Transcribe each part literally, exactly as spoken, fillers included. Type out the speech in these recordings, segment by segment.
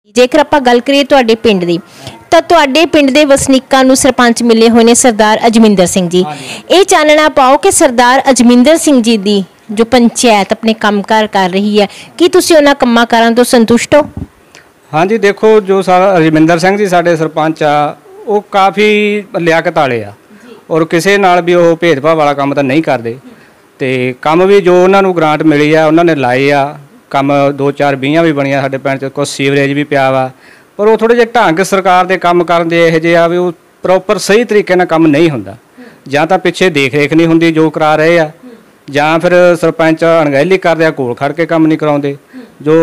ਜੇਕਰ ਆਪਾਂ ਗੱਲ ਕਰੀਏ ਤੁਹਾਡੇ ਪਿੰਡ ਦੀ ਤਾਂ ਤੁਹਾਡੇ ਪਿੰਡ ਦੇ ਵਸਨੀਕਾਂ ਨੂੰ ਸਰਪੰਚ ਮਿਲੇ ਹੋਏ ਨੇ ਸਰਦਾਰ ਅਜਮਿੰਦਰ ਸਿੰਘ ਜੀ। ਇਹ ਚਾਨਣਾ ਪਾਓ ਕਿ ਸਰਦਾਰ ਅਜਮਿੰਦਰ ਸਿੰਘ ਜੀ ਦੀ ਜੋ ਪੰਚਾਇਤ ਆਪਣੇ ਕੰਮਕਾਰ ਕਰ ਰਹੀ ਹੈ, ਕੀ ਤੁਸੀਂ ਉਹਨਾਂ ਕੰਮਾਂ ਕਾਰਾਂ ਤੋਂ ਸੰਤੁਸ਼ਟ ਹੋ? हाँ जी, देखो जो सारा रजमिंदर सिंह जी साडे सरपंच आ वो काफ़ी लियाकत वाले आ और किसी नाल भी वो भेदभाव वाला काम तो नहीं करते ते काम भी जो उन्होंने ग्रांट मिली आ उन्होंने लाए आ काम दो चार बीहियां भी बनिया साडे पिंड च, कुछ सीवरेज भी पिया वा पर वो थोड़े जे ढंग सरकार दे काम करन दे इहो जिहे आ भी वो प्रॉपर सही तरीके नाल काम नहीं हुंदा, जां तां पिछे देख रेख नहीं हुंदी जो करा रहे आ, जां फिर सरपंच अणगहली करदे आ, कोल खड़ के काम नहीं कराउंदे। जो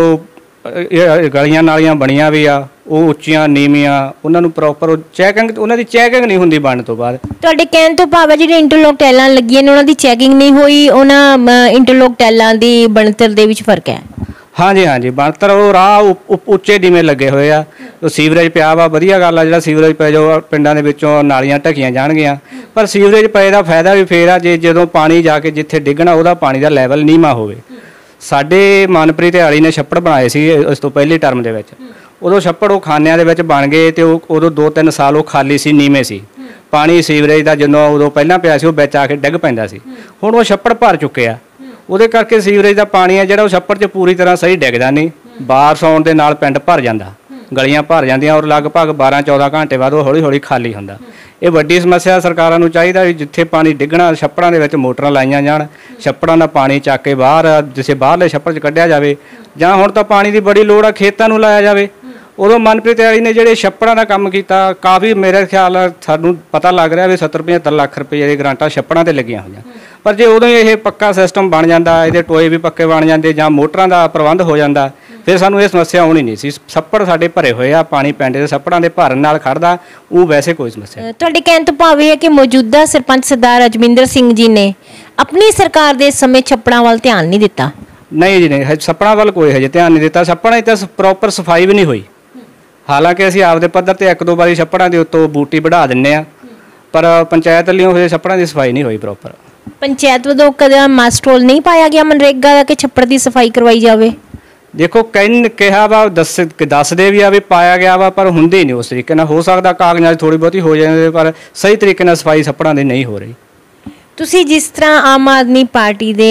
गलियां नालियां बनिया भी आ वो उच्चियां नीवियां उन्होंने प्रॉपर चैकिंग उन्होंने चैकिंग नहीं होंदी बनने तो बाद। ਤੁਹਾਡੇ ਕਹਿਣ ਤੋਂ ਭਾਵ ਹੈ ਜਿਹੜੇ ਇੰਟਰਲੋਕ ਟੈਲਾਂ ਲੱਗੀਆਂ ਨੇ ਉਹਨਾਂ ਦੀ ਚੈਕਿੰਗ नहीं ਹੋਈ, ਉਹਨਾਂ ਇੰਟਰਲੋਕ ਟੈਲਾਂ ਦੀ ਬਣਤਰ ਦੇ ਵਿੱਚ ਫਰਕ ਹੈ? हाँ जी हाँ जी, बनतर वो राह उच्चे नीवें लगे हुए आ, तो सीवरेज पिया वा वधिया गल आ, जिहड़ा सीवरेज पै जाओ पिंडां दे विचों नालियां ढकियां जाणगीਆਂ पर सीवरेज पए दा फायदा भी फेर आ जे जदों पानी जाके जिथे डिगना ਉਹਦਾ पानी ਦਾ ਲੈਵਲ ਨੀਵਾਂ ਹੋਵੇ। ਸਾਡੇ ਮਨਪ੍ਰੀਤ ਵਾਲੀ ਨੇ ਛੱਪੜ ਬਣਾਏ ਸੀ ਇਸ ਤੋਂ ਪਹਿਲੀ ਟਰਮ ਦੇ ਵਿੱਚ, ਉਦੋਂ ਛੱਪੜ ਉਹ ਖਾਨਿਆਂ ਦੇ ਵਿੱਚ ਬਣ ਗਏ ਤੇ ਉਹ ਉਦੋਂ ਦੋ ਤਿੰਨ ਸਾਲ ਉਹ ਖਾਲੀ ਸੀ, ਨੀਵੇਂ ਸੀ, ਪਾਣੀ ਸੀਵਰੇਜ ਦਾ ਜਦੋਂ ਉਦੋਂ ਪਹਿਲਾਂ ਪਿਆ ਸੀ ਉਹ ਵਿੱਚ ਆ ਕੇ ਡਿੱਗ ਪੈਂਦਾ ਸੀ। ਹੁਣ ਉਹ ਛੱਪੜ ਭਰ ਚੁੱਕੇ ਆ, ਉਹਦੇ ਕਰਕੇ ਸੀਵਰੇਜ ਦਾ ਪਾਣੀ ਆ ਜਿਹੜਾ ਉਹ ਛੱਪੜ 'ਚ ਪੂਰੀ ਤਰ੍ਹਾਂ ਸਹੀ ਡਿੱਗਦਾ ਨਹੀਂ, ਬਾਰਿਸ਼ ਆਉਣ ਦੇ ਨਾਲ ਪਿੰਡ ਭਰ ਜਾਂਦਾ, ਗਲੀਆਂ ਭਰ ਜਾਂਦੀਆਂ ਔਰ ਲਗਭਗ ਬਾਰਾਂ ਚੌਦਾਂ ਘੰਟੇ ਬਾਅਦ ਉਹ ਹੌਲੀ ਹੌਲੀ ਖਾਲੀ ਹੁੰਦਾ। ਇਹ ਵੱਡੀ ਸਮੱਸਿਆ, ਸਰਕਾਰਾਂ ਨੂੰ ਚਾਹੀਦਾ ਵੀ ਜਿੱਥੇ ਪਾਣੀ ਡਿੱਗਣਾ ਛੱਪੜਾਂ ਦੇ ਵਿੱਚ ਮੋਟਰਾਂ ਲਾਈਆਂ ਜਾਣ, ਛੱਪੜਾਂ ਦਾ ਪਾਣੀ ਚੱਕ ਕੇ ਬਾਹਰ ਜਿਸੇ ਬਾਹਰਲੇ ਛੱਪੜ 'ਚ ਕੱਢਿਆ ਜਾਵੇ, ਜਾਂ ਹੁਣ ਤਾਂ ਪਾਣੀ ਦੀ ਬੜੀ ਲੋੜ ਆ ਖੇਤਾਂ ਨੂੰ ਲਾਇਆ ਜਾਵੇ। ਉਦੋਂ ਮਨਪ੍ਰੀਤ ਵਾਲੀ ਨੇ ਜਿਹੜੇ ਛੱਪੜਾਂ ਦਾ ਕੰਮ ਕੀਤਾ ਕਾਫੀ ਮੇਰੇ ਖਿਆਲ ਸਾਨੂੰ ਪਤਾ ਲੱਗ ਰਿਹਾ ਵੀ ਸੱਤਰ ਪਝੱਤਰ ਲੱਖ ਰੁਪਏ ਦੀ ਗਰਾਂਟਾਂ ਛੱਪੜਾਂ 'ਤੇ ਲੱਗੀਆਂ ਹੋਈਆਂ, ਪਰ ਜੇ ਉਦੋਂ ਹੀ ਇਹ ਪੱਕਾ ਸਿਸਟਮ ਬਣ ਜਾਂਦਾ, ਇਹਦੇ ਟੋਏ ਵੀ ਪੱਕੇ ਬਣ ਜਾਂਦੇ ਜਾਂ ਮੋਟਰਾਂ ਦਾ ਪ੍ਰਬੰਧ ਹੋ ਜਾਂਦਾ ਫਿਰ ਸਾਨੂੰ ਇਹ ਸਮੱਸਿਆ ਆਉਣੀ ਨਹੀਂ ਸੀ। ਛੱਪੜ ਸਾਡੇ ਭਰੇ ਹੋਏ ਆ, ਪਾਣੀ ਪਿੰਡ ਦੇ ਛੱਪੜਾਂ ਦੇ ਭਰਨ ਨਾਲ ਖੜਦਾ, ਉਹ ਵੈਸੇ ਕੋਈ ਸਮੱਸਿਆ। ਤੁਹਾਡੇ ਕਹਿਣ ਤੋਂ ਭਾਵ ਇਹ ਹੈ ਕਿ ਮੌਜੂਦਾ ਸਰਪੰਚ ਸਰਦਾਰ ਅਜਮਿੰਦਰ ਸਿੰਘ ਜੀ ਨੇ ਆਪਣੀ ਸਰਕਾਰ ਦੇ ਸਮੇਂ ਛੱਪੜਾਂ ਵੱਲ ਧਿਆਨ ਨਹੀਂ ਦਿੱਤਾ? ਨਹੀਂ ਜੀ ਨਹੀਂ, ਛੱਪੜਾਂ ਵੱਲ ਕੋਈ ਹਜੇ ਧਿਆਨ ਨਹੀਂ ਦਿੱਤਾ। ਛੱਪੜਾਂ 'ਚ ਤਾਂ ਪ੍ਰੋਪਰ ਸਫਾਈ ਵੀ ਨਹੀਂ ਹੋਈ, ਹਾਲਾਂਕਿ ਅਸੀਂ ਆਪਦੇ ਪੱਧਰ 'ਤੇ ਇੱਕ ਦੋ ਵਾਰੀ ਛੱਪੜਾਂ ਦੇ ਉੱਤੋਂ ਬੂਟੀ ਵਢਾ ਦਿੰਦੇ ਹਾਂ, ਪਰ ਪੰਚਾਇਤ ਵੱਲੋਂ ਹੋਏ ਛੱਪੜਾਂ ਦੀ ਸਫਾਈ ਨਹੀਂ ਹੋਈ ਪ੍ਰੋਪਰ। ਪੰਚਾਇਤ ਵੱਲੋਂ ਕਦੇ ਮਾਸਟਰੋਲ ਨਹੀਂ ਪਾਇਆ ਗਿਆ ਮਨਰੇਗਾ ਦਾ ਕਿ ਛੱਪੜ ਦੀ ਸਫਾਈ ਕਰਵਾਈ ਜਾਵੇ? ਦੇਖੋ ਕਹਿਣ ਕਿਹਾ ਵਾ ਦੱਸ ਦੱਸਦੇ ਵੀ ਆ ਵੀ ਪਾਇਆ ਗਿਆ ਵਾ ਪਰ ਹੁੰਦੇ ਨਹੀਂ ਉਸ ਤਰੀਕੇ ਨਾਲ। ਹੋ ਸਕਦਾ ਕਾਗਜ਼ਾਂ 'ਚ ਥੋੜ੍ਹੀ ਬਹੁਤੀ ਹੋ ਜਾਂਦੇ ਪਰ ਸਹੀ ਤਰੀਕੇ ਨਾਲ ਸਫਾਈ ਛੱਪੜਾਂ ਦੀ ਨਹੀਂ ਹੋ ਰਹੀ। ਤੁਸੀਂ ਜਿਸ ਤਰ੍ਹਾਂ ਆਮ ਆਦਮੀ ਪਾਰਟੀ ਦੇ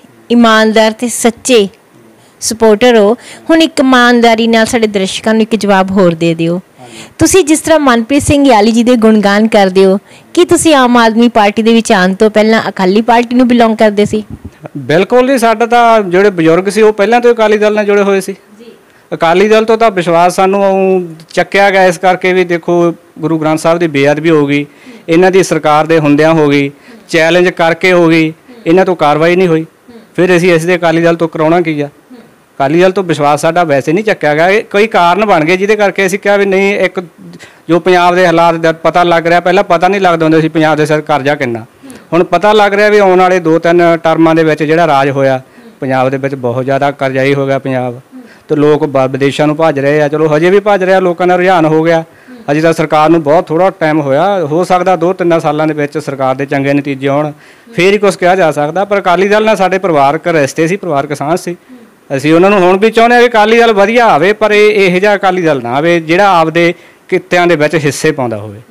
ਇਮਾਨਦਾਰ ਤੇ ਸੱਚੇ ਸਪੋਰਟਰ ਹੋ, ਹੁਣ ਇੱਕ ਇਮਾਨਦਾਰੀ ਨਾਲ ਸਾਡੇ ਦਰਸ਼ਕਾਂ ਨੂੰ ਇੱਕ ਜਵਾਬ ਹੋਰ ਦੇ ਦਿਓ। ਤੁਸੀਂ ਜਿਸ ਤਰ੍ਹਾਂ ਮਨਪ੍ਰੀਤ ਸਿੰਘ ਯਾਲੀ ਜੀ ਦੇ ਗੁਣਗਾਨ ਕਰਦੇ ਹੋ, ਕੀ ਤੁਸੀਂ ਆਮ ਆਦਮੀ ਪਾਰਟੀ ਦੇ ਵਿੱਚ ਆਉਣ ਤੋਂ ਪਹਿਲਾਂ ਅਕਾਲੀ ਪਾਰਟੀ ਨੂੰ ਬਿਲੋਂਗ ਕਰਦੇ ਸੀ? ਬਿਲਕੁਲ ਨਹੀਂ, ਸਾਡਾ ਤਾਂ ਜਿਹੜੇ ਬਜ਼ੁਰਗ ਸੀ ਉਹ ਪਹਿਲਾਂ ਤੋਂ ਅਕਾਲੀ ਦਲ ਨਾਲ ਜੁੜੇ ਹੋਏ ਸੀ। ਅਕਾਲੀ ਦਲ ਤੋਂ ਤਾਂ ਵਿਸ਼ਵਾਸ ਸਾਨੂੰ ਚੱਕਿਆ ਗਿਆ ਇਸ ਕਰਕੇ ਵੀ ਦੇਖੋ ਗੁਰੂ ਗ੍ਰੰਥ ਸਾਹਿਬ ਦੀ ਬੇਅਦਬੀ ਹੋ ਗਈ, ਇਹਨਾਂ ਦੀ ਸਰਕਾਰ ਦੇ ਹੁੰਦਿਆਂ ਹੋ ਗਈ, ਚੈਲੰਜ ਕਰਕੇ ਹੋ ਗਈ, ਇਹਨਾਂ ਤੋਂ ਕਾਰਵਾਈ ਨਹੀਂ ਹੋਈ, ਫਿਰ ਅਸੀਂ ਇਸ ਦੇ ਅਕਾਲੀ ਦਲ ਤੋਂ ਕਰਾਉਣਾ ਕੀ ਆ। ਅਕਾਲੀ ਦਲ ਤੋਂ ਵਿਸ਼ਵਾਸ ਸਾਡਾ ਵੈਸੇ ਨਹੀਂ ਚੱਕਿਆ ਗਿਆ। ਇਹ ਕਈ ਕਾਰਨ ਬਣ ਗਏ ਜਿਹਦੇ ਕਰਕੇ ਅਸੀਂ ਕਿਹਾ ਵੀ ਨਹੀਂ, ਇੱਕ ਜੋ ਪੰਜਾਬ ਦੇ ਹਾਲਾਤ ਦਾ ਪਤਾ ਲੱਗ ਰਿਹਾ, ਪਹਿਲਾਂ ਪਤਾ ਨਹੀਂ ਲੱਗਦਾ ਹੁੰਦਾ ਸੀ ਪੰਜਾਬ ਦੇ ਸਿਰ ਕਰਜ਼ਾ ਕਿੰਨਾ, ਹੁਣ ਪਤਾ ਲੱਗ ਰਿਹਾ ਵੀ ਆਉਣ ਵਾਲੇ ਦੋ ਤਿੰਨ ਟਰਮਾਂ ਦੇ ਵਿੱਚ ਜਿਹੜਾ ਰਾਜ ਹੋਇਆ ਪੰਜਾਬ ਦੇ ਵਿੱਚ ਬਹੁਤ ਜ਼ਿਆਦਾ ਕਰਜ਼ਾਈ ਹੋ ਗਿਆ ਪੰਜਾਬ, ਤੇ ਲੋਕ ਵਿਦੇਸ਼ਾਂ ਨੂੰ ਭੱਜ ਰਹੇ ਆ। ਚਲੋ ਹਜੇ ਵੀ ਭੱਜ ਰਿਹਾ, ਲੋਕਾਂ ਦਾ ਰੁਝਾਨ ਹੋ ਗਿਆ, ਅਜੇ ਤਾਂ ਸਰਕਾਰ ਨੂੰ ਬਹੁਤ ਥੋੜ੍ਹਾ ਟਾਈਮ ਹੋਇਆ, ਹੋ ਸਕਦਾ ਦੋ ਤਿੰਨਾਂ ਸਾਲਾਂ ਦੇ ਵਿੱਚ ਸਰਕਾਰ ਦੇ ਚੰਗੇ ਨਤੀਜੇ ਆਉਣ ਫਿਰ ਹੀ ਕੁਛ ਕਿਹਾ ਜਾ ਸਕਦਾ। ਪਰ ਅਕਾਲੀ ਦਲ ਨਾਲ ਸਾਡੇ ਪਰਿਵਾਰਕ ਰਿਸ਼ਤੇ ਸੀ, ਪਰਿਵਾਰਕ ਸਾਂਝ ਸੀ, ਅਸੀਂ ਉਹਨਾਂ ਨੂੰ ਹੁਣ ਵੀ ਚਾਹੁੰਦੇ ਹਾਂ ਵੀ ਅਕਾਲੀ ਦਲ ਵਧੀਆ ਆਵੇ, ਪਰ ਇਹ ਇਹੋ ਜਿਹਾ ਅਕਾਲੀ ਦਲ ਨਾ ਆਵੇ ਜਿਹੜਾ ਆਪਦੇ ਕਿੱਤਿਆਂ ਦੇ ਵਿੱਚ ਹਿੱਸੇ ਪਾਉਂਦਾ ਹੋਵੇ।